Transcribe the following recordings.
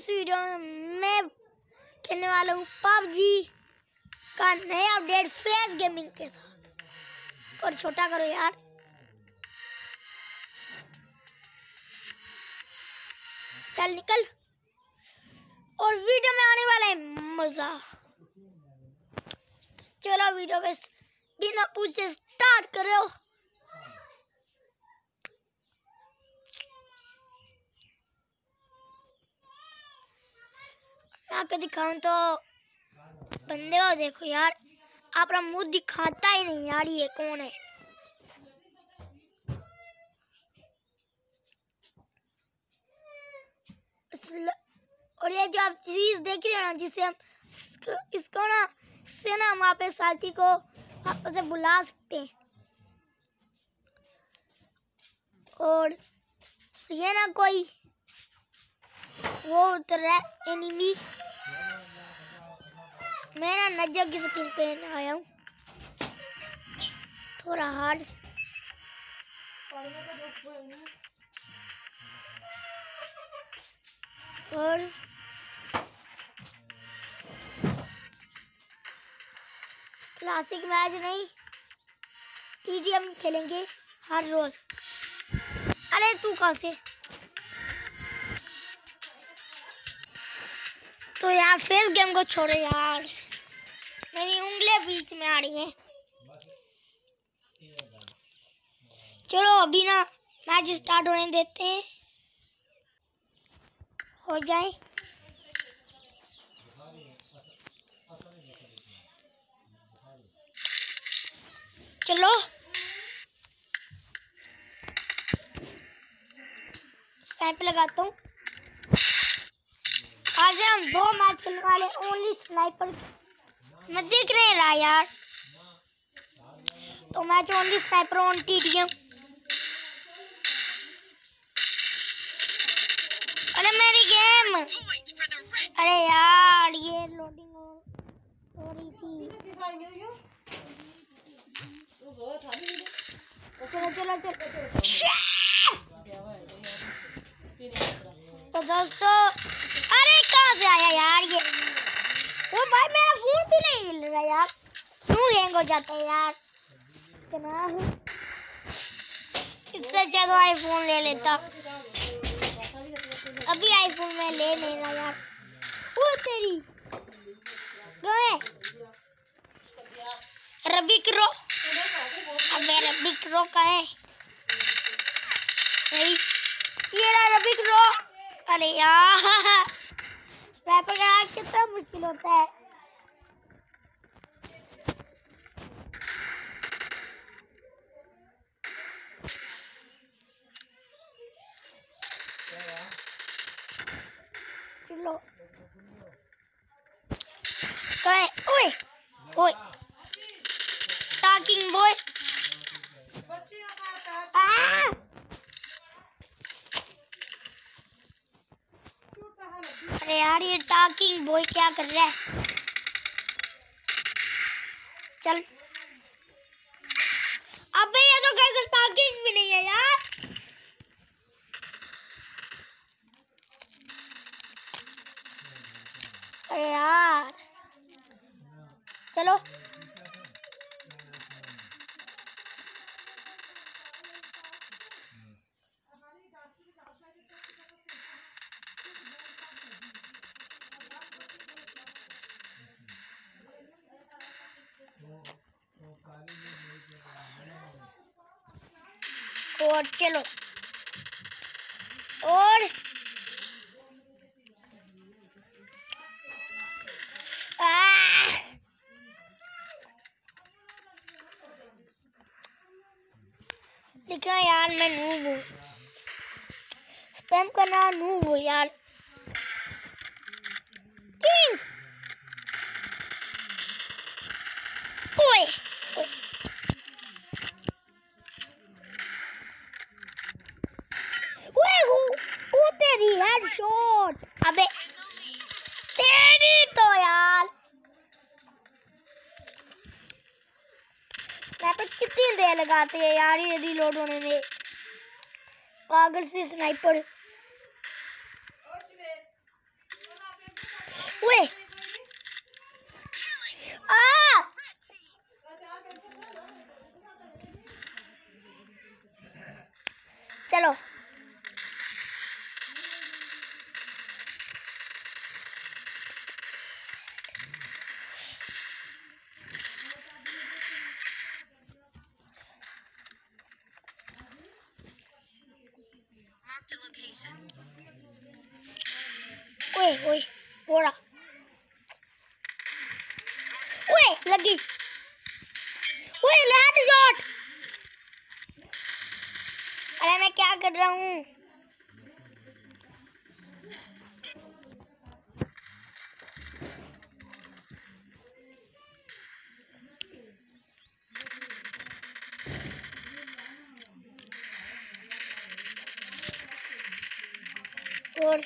इस वीडियो में मैं खेलने वाला हूँ पबजी का नया अपडेट फेस गेमिंग के साथ। इसको छोटा करो यार। चल निकल। और वीडियो में आने वाला है मजा। चलो वीडियो के बिना पूछे स्टार्ट करो। आके दिखाऊं तो बंदे को देखो यार, अपना मुंह दिखाता ही नहीं यार। ये कौन है? और ये जो आप चीज देख रहे हैं ना, जिसे हम इसको ना इससे ना हम अपने साथी को वापस से बुला सकते हैं। और ये ना कोई वो उतर रहा है एनिमी। मैं ना नज्जा की स्किन पहन आया हूँ, थोड़ा हार्ड। और क्लासिक मैच नहीं, टीडीएम खेलेंगे हर रोज। अरे तू कहाँ से? तो यार फेस गेम को छोड़ो यार, मेरी उंगलियां बीच में आ रही हैं। चलो अभी ना मैच स्टार्ट होने देते हैं, हो जाए। चलो स्नाइपर लगाता हूँ। आज हम 2 मैच खेलने वाले ओनली स्नाइपर में दिख नहीं रहा यार। तो match only sniper on TDM. अरे मेरी गेम, अरे यार ये लोडिंग हो रही थी। चलो चलो चलो। तो दोस्तों, अरे कहाँ से आया यार ये? तो भाई मेरा फोन भी नहीं हिल रहा यार, क्यों हैंग हो जाता है यार? इतना इससे अच्छा तो आईफोन ले लेता। अभी आईफोन में ले नहीं रहा यार। वो तेरी गए रबिक रो। अबे रबिक रो का है नहीं, ये रहा रबिक रो। अरे यार स्नाइपर का कितना मुश्किल होता है। चलो कहे ओए ओए टॉकिंग बॉय। अरे यार ये टॉकिंग बॉय क्या कर रहा है? चल अबे ये तो कैसे टॉकिंग भी नहीं है यार। अरे यार चलो और चलो। और दिख रहा यार, मैं नूब हूँ। स्पैम करना नूब हूँ यार। ओए वो तेरी हेडशॉट। अबे तेरी तो यार स्नाइपर कितनी देर लगाते हैं यार ये रीलोड होने में। पागल से स्नाइपर। ओए ओए बोरा, ओए लगी, ओए हेडशॉट। अरे मैं क्या कर रहा हूँ? और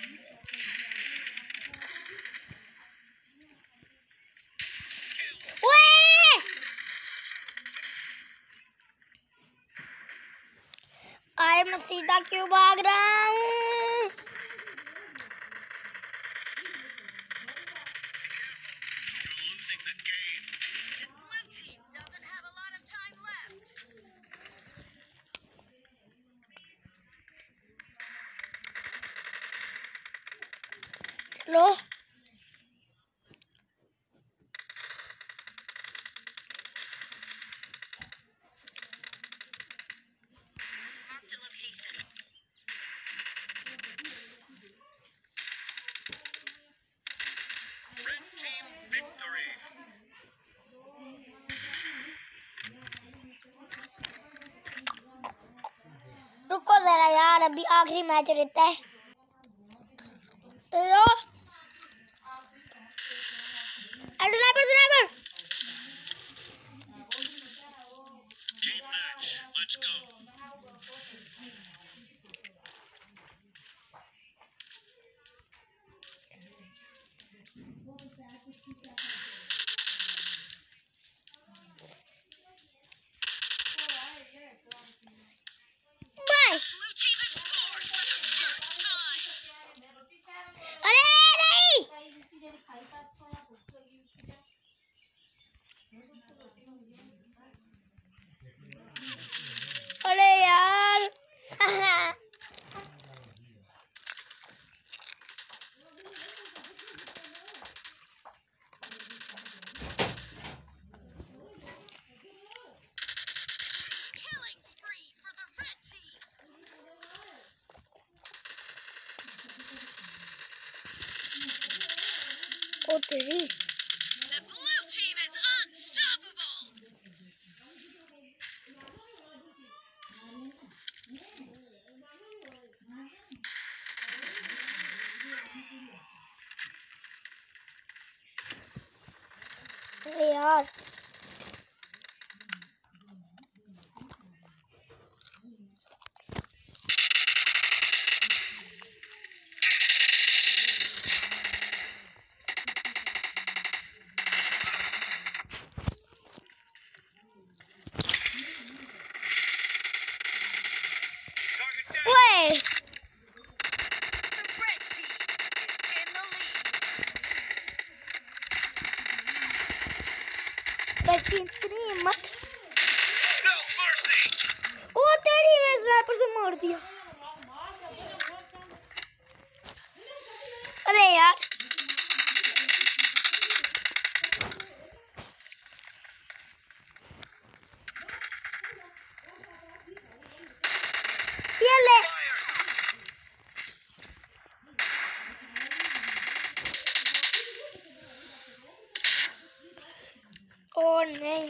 अरे मैं सीधा क्यों भाग रहा हूँ? लो रुको जरा यार, अभी आखिरी मैच रहता है। लो स्नाइपर स्नाइपर। बाय। अरे नहीं, अरे यार ओ तेरी। अरे यार ओए कैसी इतनी हिम्मत। ओ तेरी, मैं स्नाइपर से मार दिया। अरे यार ये ले। ओ नहीं,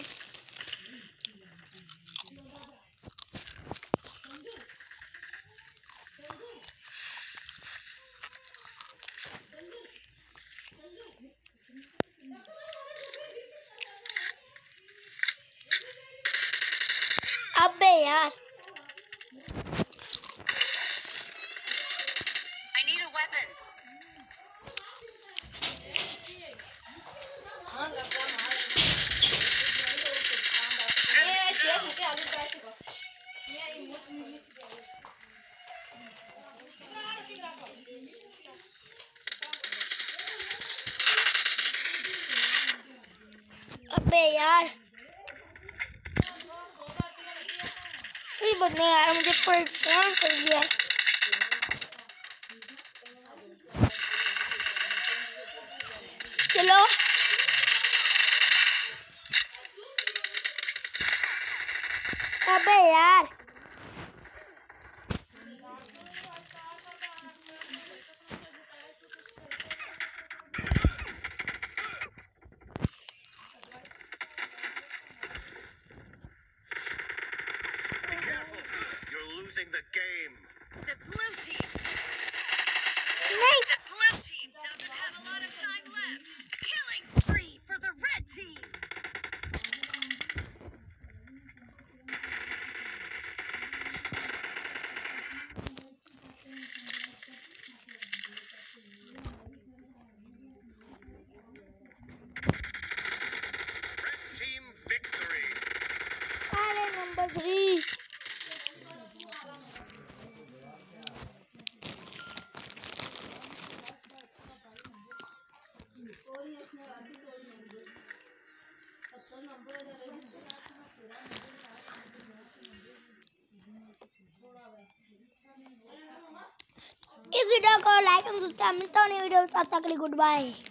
अबे यार अबे यार ये बंदे यार मुझे परेशान कर दिया। चलो अबे यार 3 इस वीडियो को लाइक एंड सब्सक्राइब। मिलता हूँ नई वीडियो में, तब तक के लिए गुड बाय।